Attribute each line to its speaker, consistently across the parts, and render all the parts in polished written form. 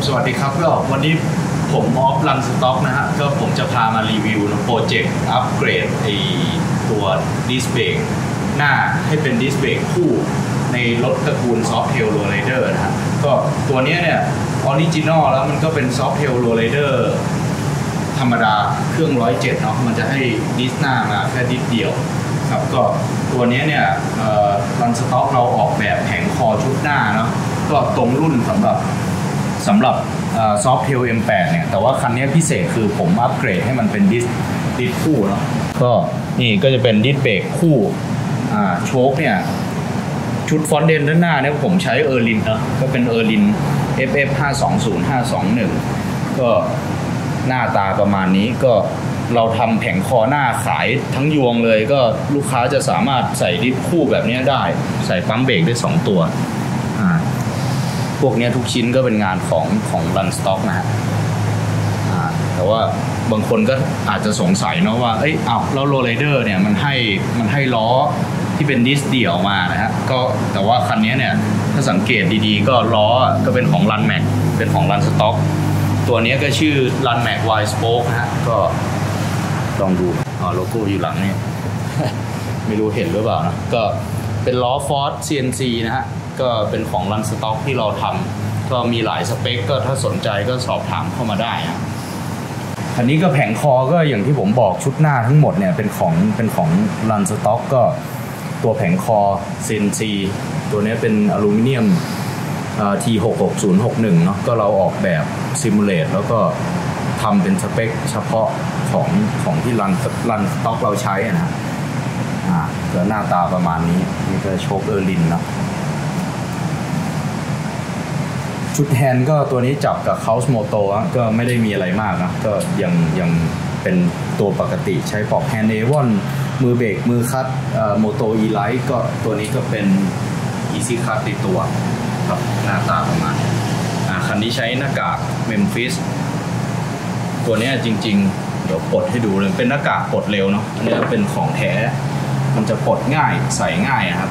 Speaker 1: สวัสดีครับก็วันนี้ผมออฟรันสต็อกนะฮะก็ผมจะพามารีวิวโปรเจกต์อัปเกรดตัวดิสเบรกหน้าให้เป็นดิสเบรกคู่ในรถตระกูลซอฟเทลโรลไรเดอร์นะฮะก็ตัวนี้เนี่ยออริจินอลแล้วมันก็เป็นซอฟเทลโรลไรเดอร์ธรรมดาเครื่อง107เนาะมันจะให้ดิสหน้ามาแค่ดิสเดียวครับก็ตัวนี้เนี่ยรันสต็อกเราออกแบบแผงคอชุดหน้าเนาะก็ตรงรุ่นสำหรับซอฟเทล M8 เนี่ยแต่ว่าคันนี้พิเศษคือผมอัปเกรดให้มันเป็นดิสคู่เนาะก็นี่ก็จะเป็นดิสเบรกคู่โชคเนี่ยชุดฟอนต์เดนด้านหน้าเนี่ยผมใช้เออร์ลินนะก็เป็นเออร์ลิน FF 520 521ก็หน้าตาประมาณนี้ก็เราทำแผงคอหน้าขายทั้งยวงเลยก็ลูกค้าจะสามารถใส่ดิสคู่แบบนี้ได้ใส่ปั๊มเบรกได้2ตัวพวกนี้ทุกชิ้นก็เป็นงานของรันสต็อกนะฮะแต่ว่าบางคนก็อาจจะสงสัยเนาะว่าแล้วโรลไรเดอร์เนี่ยมันให้ล้อที่เป็นดิสเดี่ยวมานะฮะก็แต่ว่าคันนี้เนี่ยถ้าสังเกตดีๆก็ล้อก็เป็นของรันแม็กเป็นของรันสต็อกตัวนี้ก็ชื่อรันแม็กไวสโป๊กนะฮะก็ลองดูโลโก้อยู่หลังนี่ ไม่รู้เห็นหรือเปล่านะก็เป็นล้อฟอร์ด CNC นะฮะก็เป็นของรันสต็อกที่เราทำก็มีหลายสเปคก็ถ้าสนใจก็สอบถามเข้ามาได้นะอันนี้ก็แผงคอก็อย่างที่ผมบอกชุดหน้าทั้งหมดเนี่ยเป็นของรันสต็อกก็ตัวแผงคอ CNC ตัวนี้เป็นอลูมิเนียมT66061 เนาะก็เราออกแบบซิมูเลตแล้วก็ทำเป็นสเปคเฉพาะของที่รันสต็อกเราใช้นะก็หน้าตาประมาณนี้นี่ก็โชคเออร์ลินเนาะชุดแฮนด์ก็ตัวนี้จับกับ House Moto ก็ไม่ได้มีอะไรมากนะก็ยังเป็นตัวปกติใช้ปลอกแฮนด์เอวอนมือเบรกมือคัตMoto E-Lite ก็ตัวนี้ก็เป็น Easy Cut ติดตัวครับหน้าตาประมาณคันนี้ใช้หน้ากาก Memphis ตัวนี้จริงๆเดี๋ยวปลดให้ดูเลยเป็นหน้ากากปลดเร็วเนาะอันนี้เป็นของแท้มันจะปลดง่ายใส่ง่ายครับ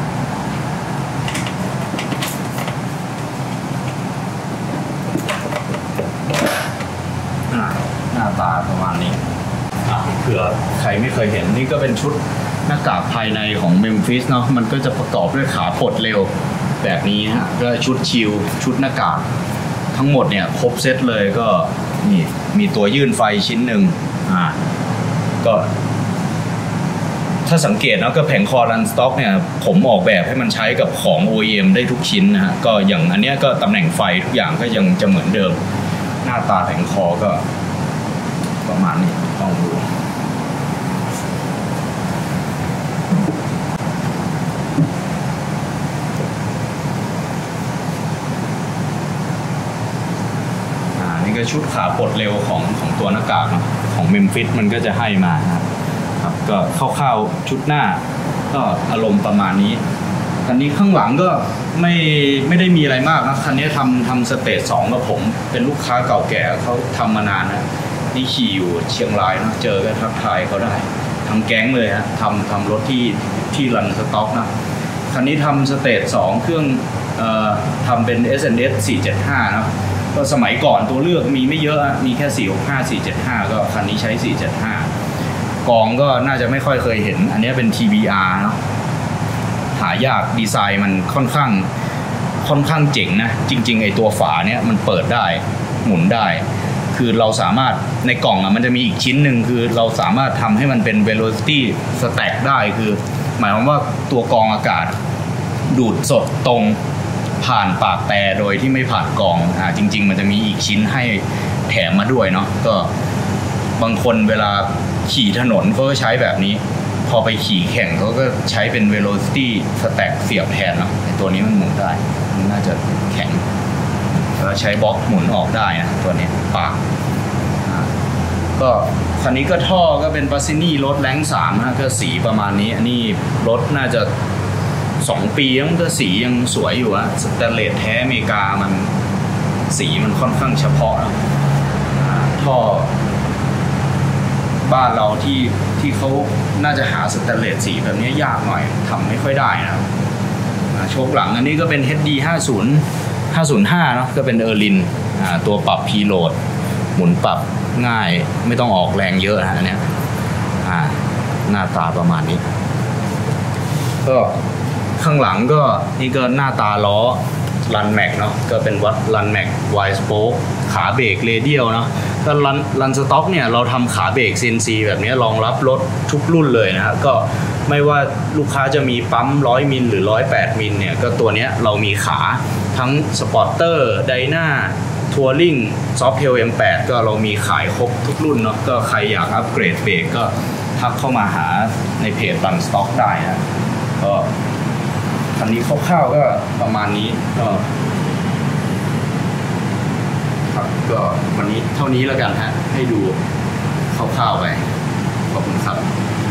Speaker 1: หน้าตาประมาณนี้เผื่อใครไม่เคยเห็นนี่ก็เป็นชุดหน้ากากภายในของ Memphis เนาะมันก็จะประกอบด้วยขาปลดเร็วแบบนี้ฮะก็ชุดชิลชุดหน้ากากทั้งหมดเนี่ยครบเซตเลยก็นี่มีตัวยื่นไฟชิ้นหนึ่งก็ถ้าสังเกตนะก็แผงคอรันสต็อกเนี่ยผมออกแบบให้มันใช้กับของ OEM ได้ทุกชิ้นนะฮะก็อย่างอันเนี้ยก็ตำแหน่งไฟทุกอย่างก็ยังจะเหมือนเดิมหน้าตาแผงคอก็ประมาณนี้ลองดูนี่ก็ชุดขาปลดเร็วของตัวหน้ากากของ Memphis มันก็จะให้มาครับก็คร่าวๆชุดหน้าก็อารมณ์ประมาณนี้คันนี้ข้างหลังก็ไม่ได้มีอะไรมากนะคันนี้ทำสเตจ2กับผมเป็นลูกค้าเก่าแก่เขาทำมานานนะนี่ขี่อยู่เชียงรายนะเจอก็ทักทายเขาได้ทั้งแก๊งเลยฮะทำรถที่รันสต็อกนะคันนี้ทำสเตจ2เครื่องทำเป็น SNS 475นะก็สมัยก่อนตัวเลือกมีไม่เยอะมีแค่465 475ก็คันนี้ใช้475กองก็น่าจะไม่ค่อยเคยเห็นอันนี้เป็น TBR เนาะหายากดีไซน์มันค่อนข้างเจ๋งนะจริงๆไอตัวฝาเนี้ยมันเปิดได้หมุนได้คือเราสามารถในกล่องมันจะมีอีกชิ้นหนึ่งคือเราสามารถทำให้มันเป็น velocity stack ได้คือหมายความว่าตัวกรองอากาศดูดสดตรงผ่านปากแต่โดยที่ไม่ผ่านกรองจริงๆมันจะมีอีกชิ้นให้แถมมาด้วยเนาะก็บางคนเวลาขี่ถนนเขาก็ใช้แบบนี้พอไปขี่แข่งเขาก็ใช้เป็น velocity stack เสียบแทนเนาะตัวนี้มันหมุนได้มันน่าจะแข็งแล้วใช้บล็อกหมุนออกได้นะตัวนี้ปากก็คันนี้ก็ท่อก็เป็น Bassini รถแรง3นะก็สีประมาณนี้อันนี้รถน่าจะ2 ปีแล้วก็สียังสวยอยู่สแตนเลสแท้อเมริกามันสีมันค่อนข้างเฉพาะนะท่อบ้านเราที่เขาน่าจะหาสแตนเลสสีแบบนี้ยากหน่อยทำไม่ค่อยได้นะโชคหลังอันนี้ก็เป็น HD 50 505เนาะก็เป็นเออร์ลินตัวปรับพีโหลดหมุนปรับง่ายไม่ต้องออกแรงเยอะนะอันเนี้ยหน้าตาประมาณนี้ก็ข้างหลังก็นี่ก็หน้าตาล้อรันแม็กเนาะก็เป็นวัดรันแม็กไวสโป๊กขาเบรกเรเดียลเนาะก็รันสต็อกเนี่ยเราทำขาเบรก CNC แบบนี้รองรับรถทุกรุ่นเลยนะครับก็ไม่ว่าลูกค้าจะมีปั๊ม100มิลหรือ108มิลเนี่ยก็ตัวเนี้ยเรามีขาทั้งสปอร์เตอร์ไดนาทัวริงซอฟเทล M8 ก็เรามีขายครบทุกรุ่นเนาะก็ใครอยากอัปเกรดเบรกก็ทักเข้ามาหาในเพจรันสต็อกได้นะก็คันนี้คร่าวๆก็ประมาณนี้ก็ครับก็วันนี้เท่านี้แล้วกันฮะให้ดูคร่าวๆไปขอบคุณครับ